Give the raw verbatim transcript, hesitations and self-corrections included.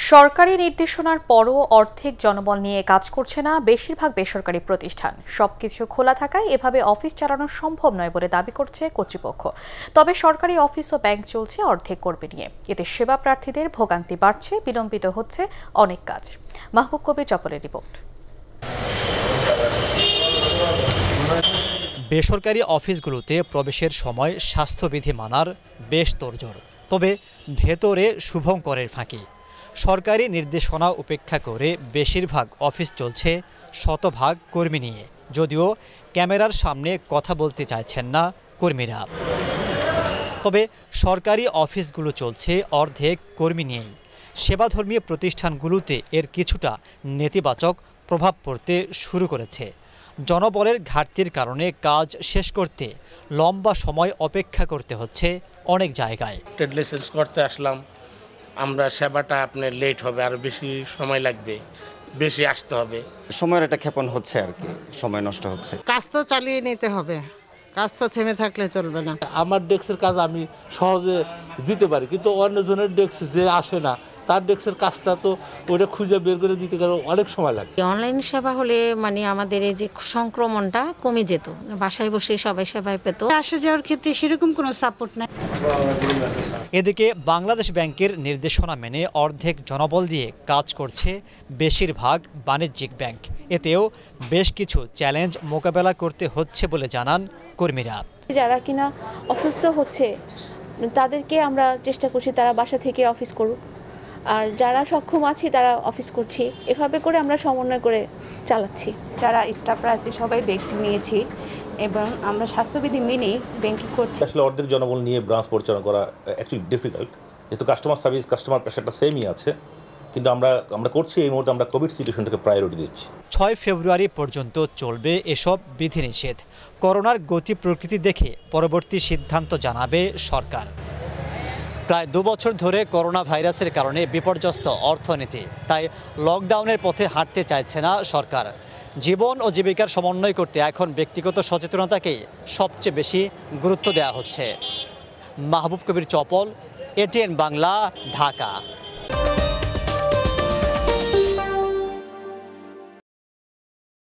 সরকারি নির্দেশনার পরও অর্ধেক জনবল নিয়ে কাজ করছে না বেশিরভাগ বেসরকারি প্রতিষ্ঠান। সবকিছু খোলা থাকায় এভাবে অফিস চালানো সম্ভব নয় বলে দাবি করছে কর্তৃপক্ষ। তবে সরকারি অফিস ও ব্যাংক চলছে অর্ধেক কর্মী নিয়ে। এতে সেবা প্রার্থীদের ভোগান্তি বাড়ছে, বিলম্বিত হচ্ছে অনেক কাজ। মাহবুব কবির চপলের রিপোর্ট। বেসরকারি অফিসগুলোতে প্রবেশের সময় স্বাস্থ্যবিধি মানার বেশ তোড়জোড়, তবে ভেতরে শুভঙ্করের ফাঁকি। সরকারি নির্দেশনা উপেক্ষা করে বেশিরভাগ অফিস চলছে শতভাগ কর্মী নিয়ে, যদিও ক্যামেরার সামনে কথা বলতে চাইছেন না কর্মীরা। তবে সরকারি অফিসগুলো চলছে অর্ধেক কর্মী নিয়েই। সেবাধর্মী প্রতিষ্ঠানগুলোতে এর কিছুটা নেতিবাচক প্রভাব পড়তে শুরু করেছে। জনবলের ঘাটতির কারণে কাজ শেষ করতে লম্বা সময় অপেক্ষা করতে হচ্ছে অনেক জায়গায়। ট্রেড লাইসেন্স করতে আসলাম আমরা, সেবাটা আপনার লেট হবে, আরও বেশি সময় লাগবে, বেশি আসতে হবে। সময়ের একটা ক্ষেপণ হচ্ছে আর কি, সময় নষ্ট হচ্ছে। কাজ তো চালিয়ে নিতে হবে, কাজ তো থেমে থাকলে চলবে না। আমার ডেস্কের কাজ আমি সহজে দিতে পারি, কিন্তু অন্যজনের ডেস্ক যে আসে না তার ডেস্কের কাজটা তো ওটা খুঁজে বের করে দিতে গেলে অনেক সময় লাগে। অনলাইন সেবা হলে মানে আমাদের এই যে সংক্রমণটা কমে যেত, বাসায় বসে সবাই সেবায় পেত। আসা যাওয়ার ক্ষেত্রে সেরকম কোনো সাপোর্ট নাই। এদিকে বাংলাদেশ ব্যাংকের নির্দেশনা মেনে অর্ধেক জনবল দিয়ে কাজ করছে বেশিরভাগ বাণিজ্যিক ব্যাংক। এতেও বেশ কিছু চ্যালেঞ্জ মোকাবেলা করতে হচ্ছে বলে জানান কর্মীরা। যারা কিনা অসুস্থ হচ্ছে তাদেরকে আমরা চেষ্টা করছি তারা বাসা থেকে অফিস করুক, আর যারা সক্ষম আছে তারা অফিস করছি। এভাবে করে আমরা সমন্বয় করে চালাচ্ছি। যারা স্টাফরা আছে সবাই ভ্যাকসিন নিয়েছি এবং আমরা স্বাস্থ্যবিধি মেনে ব্যাংকিং করছি। আসলে অর্ধেক জনবল নিয়ে ব্রাঞ্চ পরিচালনা করা অ্যাকচুয়ালি ডিফিকাল্ট, যেহেতু কাস্টমার সার্ভিস কাস্টমার প্রেশারটা সেমই আছে, কিন্তু আমরা আমরা করছি এই মুহূর্তে আমরা কোভিড সিচুয়েশনটাকে প্রায়োরিটি দিচ্ছি। ছয় ফেব্রুয়ারি পর্যন্ত চলবে এসব বিধিনিষেধ। করোনার গতি প্রকৃতি দেখে পরবর্তী সিদ্ধান্ত জানাবে সরকার। প্রায় দু বছর ধরে করোনা ভাইরাসের কারণে বিপর্যস্ত অর্থনীতি, তাই লকডাউনের পথে হাঁটতে চাইছে না সরকার। জীবন ও জীবিকার সমন্বয় করতে এখন ব্যক্তিগত সচেতনতাকেই সবচেয়ে বেশি গুরুত্ব দেওয়া হচ্ছে। মাহবুব কবির চপল, এটিএন বাংলা, ঢাকা।